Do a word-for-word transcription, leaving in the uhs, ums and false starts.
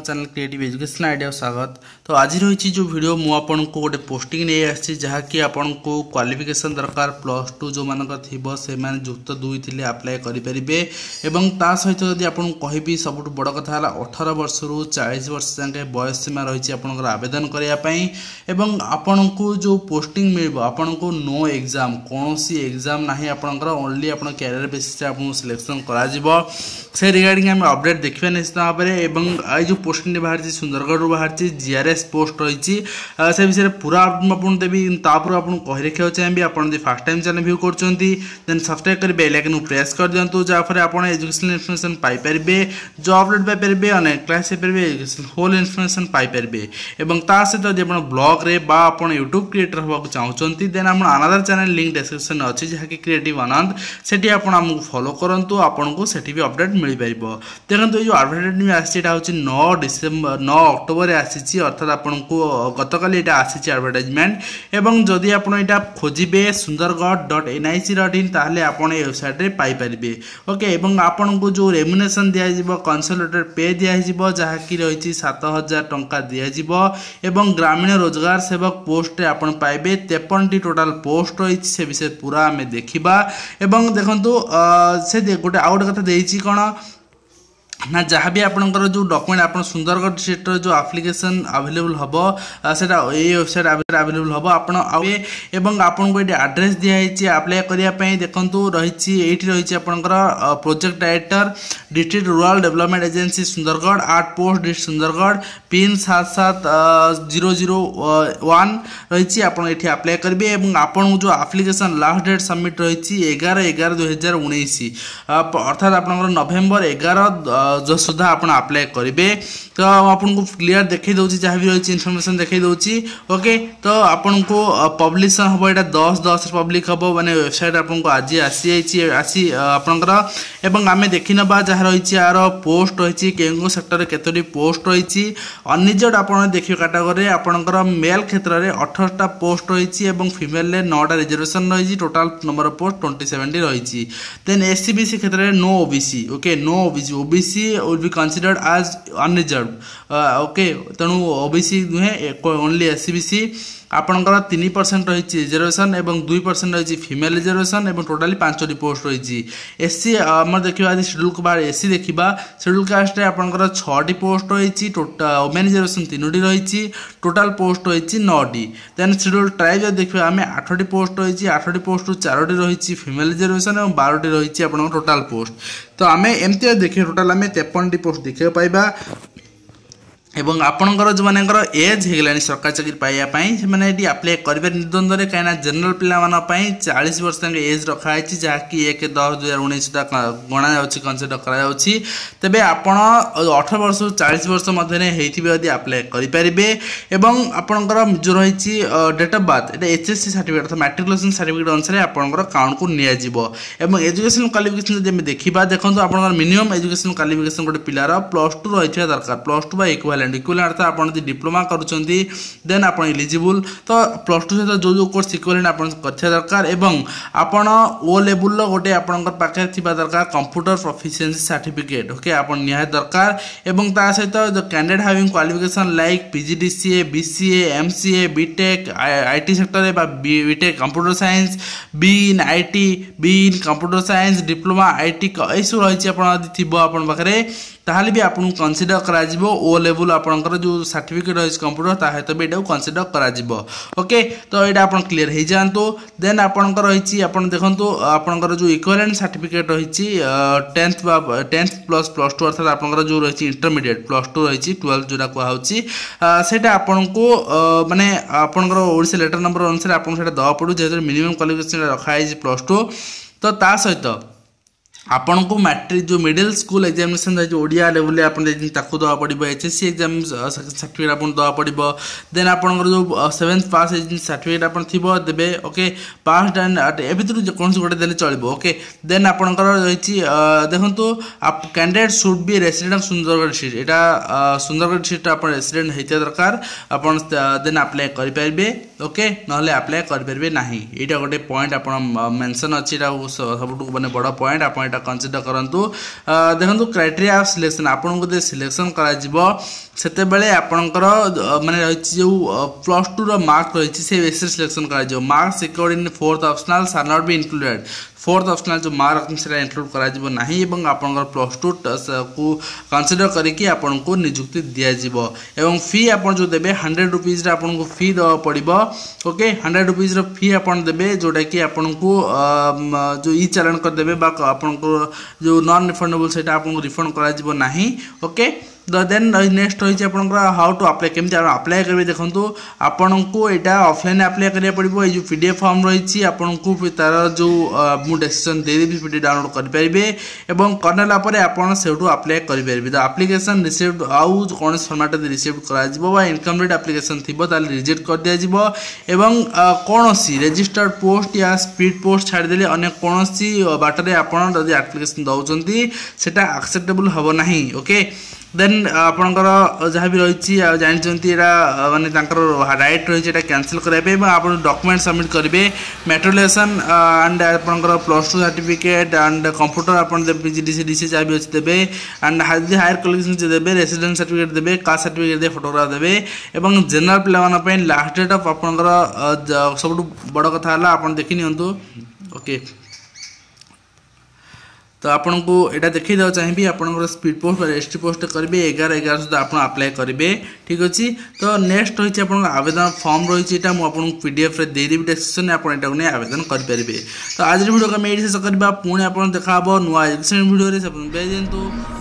Channel creative education idea स्वागत। तो आज रही जो वीडियो मु आपन को गोटे पोस्टिंग नहीं आसी जहाँकि आपन को क्वालिफिकेशन दरकार प्लस टू जो मान थो से जुक्त दुई थे आप्लाय करेंगे। ता सहित जब आपको कहबी सब बड़ कथा अठारह वर्ष रु चालीस वर्ष जाए बयस सीमा रही आपंकर आवेदन करने आपण को जो पोस्टिंग मिल आपन को नो एग्जाम कौन सी एग्जाम ना आपंकर ओनली आप कैरियर बेसिस आपको सिलेक्शन कर से रिगार्डिंग आम अपडेट देखा निश्चित भाव में। जो पोस्टिंग बाहर सुंदरगढ़ बाहर जीआरएस पोस्ट रही से विषय में पूरा आपको देवी तापर आपको कही रखा चाहिए आप फर्स्ट टाइम चैनल व्यू कर सब्सक्राइब कर बेल आइकन प्रेस कर दिंतु जहाँफल आप एजुकेशनल इनफॉरमेशन पाइपर जॉब अपडेट पाइपर अनेक क्लास एजुकेशन होल इनफॉरमेशन पाइपर सहित जब आप ब्लॉग रे बा आप यूट्यूब क्रिएटर होगा चाहते देन आप अनदर चैनल लिंक डिस्क्रिप्शन अच्छी जहाँकि क्रिएटिव आनंद से आपको फॉलो करूँ आपन को सेठी भी अपडेट मिल पार। देखो जो एडवर्टाइजमेंट आसी नौ डिसेम्बर नौ अक्टोबर आसी अर्थात आपन को गतकाली आसी एडवर्टाइजमेंट एवं जदि आप खोजे सुंदरगढ़ डट एन आई सी डट इन ताहले आपन वेबसाइट रे पाई परिबे। ओके एवं आपन को जो रेम्युनेशन दिया जिवो कंसल्टेंट पे दिया जिवो जहाँकि रही सात हजार टंका दिया जिवो एवं ग्रामीण रोजगार सेवक पोस्ट आपन पाइबे तेपन टी टोटाल पोस्ट रही से विषय पूरा आम देखा एवं देखो से गोटे आउ गोटे कथा देछि कौन ना जहाँ भी आपंकर जो डॉक्यूमेंट आप सुंदरगढ़ डिस्ट्रिक्ट जो एप्लिकेशन अवेलेबल हम से वेबसाइट अवेलेबल हम आप आपन को ये एड्रेस दिखाई अप्लाई करने देखो रही रही आपंकर project director district rural development agency Sundargarh आठ पोस्ट डिस्ट्रिक्ट सुंदरगढ़ पिन सात सात जीरो जीरो वन रही अप्लाई करेंगे आपन जो एप्लिकेशन लास्ट डेट सबमिट रही एगार एगार दुई हजार उन्नीस अर्थात आप नवेम्बर एगार जो सुधा आप अप्लाई करेंगे। तो आपको क्लियर देखई दूसरी जहाँ भी रही इनफॉरमेशन देखई दूसरी। ओके तो आपन को पब्लिशन हम यहाँ दस दस पब्लिक हम माने वेबसाइट आपको आज आसी आसी आपंकर एवं आम देखी ना जहाँ रही यार पोस्ट रही केउ सेक्टर केतोटी पोस्ट रही अनरिजर्व आप देखिए कैटेगोरी आपंकर मेल क्षेत्र में अठारह पोस्ट रही फिमेल नौटा रिजर्वेशन रही total number of post twenty seven रही देन एससी बीसी क्षेत्र में no OBC. Okay no OBC OBC will be considered as unreserved okay तेणु ओबीसी नुहे ओनली एससी बीसी आपंकर तीन परसेंट रही रिजर्वेशन एवं दुई परसेंट रही फीमेल रिजर्वेशन एवं टोटाली पांचटी पोस्ट रही एससी आम देखा आज शेड्यूल को बाहर एससी देखा शेड्यूल कास्ट आपंकर छटी पोस्ट रही वोमेन रिजर्वेशन तीनो रही टोटाल पोस्ट रही नौटी देन शेड्यूल ट्राइब देखा आम आठटी पोस्ट रही आठटी पोस्ट चारोटी रही फीमेल रिजर्वेशन और बारटी रही आप टोटाल पोस्ट। तो आम एमती देखिए टोटाल आम तेपन टी पोस्ट देखा पाइबा एवं आपणकर जो मानकर एज होगलानी सरकारी चाकरी पाइबापी से अप्लाई करेंगे निर्द्वंद्व कहीं जनरल पिलानी चालीस वर्ष तक एज रखाई जहाँकि एक दस दुई हजार उन्नीस गणा कनसीडर कर आपण अठारह वर्ष चालीस वर्ष मध्य होती अप्लाई करेंगे एवं आपंकर जो रही डेट ऑफ बर्थ ये एच एस सी सर्टिफिकेट अर्थात मैट्रिकुलेशन सर्टिफिकेट अनुसार आपंकर काउंट को नियाजिबो। एजुकेशन क्वालिफिकेशन जब देखा देखो आप मिनिमम एजुकेशन क्वालिफिकेशन गोटे पिलार प्लस टू रही दरकार प्लस टू बा इक्वालेंट इक्वालेंट अर्थात आप डिप्लोमा करुँच देन आप इलिजिबल तो प्लस टू सहित जो जो कोर्स इक्वालेंट आप कर दरकार एवं आपन ओ लेवल गोटे आपंकर पाखे दरकार कंप्यूटर प्रोफिशिएंसी सर्टिफिकेट। ओके आप निहाय दरकार एवं ता सहित जो candidate having qualification like PGDCA BCA MCA BTech IT sector BTech computer science B in IT B in computer science diploma IT यही सब रही पाखे ताहले भी आपको कनसीडर करा ओ लेवल आपंकर जो सर्टिफिकेट रही कंप्यूटर ताहित भी यहाँ कनसीडर करा। ओके तो यहाँ आप क्लीयर हो जातु देन आपंकर रही आप देखो आपंकर जो इक्वालेंट सर्टिफिकेट रही tenth tenth plus plus two अर्थात आपंकर जो रही इंटरमीडिएट प्लस टू रही ट्वेल्थ जोटा कहुच्छी आपन को माने आपंकर ओडिशा लेटर नंबर अनुसार आपको दवा पड़ू जेहतु मिनिमम क्वालिफिकेशन रखाई प्लस टू। तो ता सहित आपन को मैट्रिक जो मिडिल स्कूल एग्जामिनेशन जो ओडिया लेवल आप दवा पड़ो एचएससी एग्जाम सर्टिफिकेट आप दवा पड़ो देन आपंकर जो सेवेन्थ पास सर्टिफिकेट आप थी देवे। ओके पास ए भर कौन गोटे देले चलो। ओके देन आपंकर रही देखो आप candidate should be resident Sundargarh district यहाँ सुंदरगढ़ डिस्ट्रिक्ट आप रेसिडेंट होता दरकार आप देन अप्लाई करेंगे ओके नहले अप्लाई करेंगे ना यहाँ गोटे पॉइंट आप मेंशन अच्छी सब माने बड़ पॉइंट आप कंसीडर करूँ देखो क्राइटेरिया ऑफ सिलेक्शन आपन को सिलेक्शन करते बेले आपणकर माने रही जो प्लस टू मार्क रही से बेसिस सिलेक्शन कर mark secured in fourth optional shall not be included fourth optional जो मार्क से इंक्लूड कर नहीं आपंकर प्लस टू को कंसीडर करके आपन को नियुक्ति दिज्व एवं फी आप जो देवे हंड्रेड रुपीज आपको फी दवा पड़ो ओके हंड्रेड रुपीज फी आप देवे जोटा कि आपन को जो ई चालान करदे आपन को जो नॉन रिफंडेबल से आपको रिफंड कर ओके देन नेक्स्ट रही हाउ टू अप्लाई केमती अप्लाई करेंगे देखो आपन को यहाँ ऑफलाइन अप्लाई करा पड़ो ये पीडीएफ फॉर्म रही आपन को तार जो मुझे डिस्क्रिप्शन देदेवी पीडीएफ डाउनलोड करेंगे और करने आपड़ से अप्लाई करेंगे तो एप्लिकेशन रिसीव्ड आउ कौन फर्माट रिसीव कर इनकम्प्लीट एप्लिकेशन थी रिजेक्ट कर दिज्व एवं कौन रजिस्टर्ड पोस्ट या स्पीड पोस्ट छाड़देले अनेक कौन बाटर आपड़ एप्लिकेशन दौरान से एक्सेप्टेबल हम ना ओके देन आपणकर जहाँ भी रही जानते माने राइट रही है कैंसिल करने आप डॉक्यूमेंट सबमिट करेंगे मेट्रोलेसन एंड आपणकर plus two certificate and computer आप पीजीडीसी डीसी जहाँ भी अच्छे देवे एंड हायर क्वालिफिकेशन देवे रेसिडेंट सर्टिफिकेट देवे कास्ट सर्टिफिकेट दे फोटोग्राफ देवे और जनरल प्ले लास्ट डेट ऑफ आपणकर सब बड़ कथा आप देखी नियंतु ओके तो आपन को यहाँ देखी देवा चाहिए आपंकर स्पीड पोस्ट एसटी पोस्ट करेंगे एगार एगार सुधा आप अप्लाई करेंगे ठीक अच्छे तो नेक्स्ट रही है आवेदन फॉर्म रही है मुझे पीडीएफ देदेवी डिस्क्रिप्शन में आपको नहीं आवेदन करेंगे तो आज वीडियो को शेष करवा पुणी आप देखा नुआ एजुकेशन वीडियो से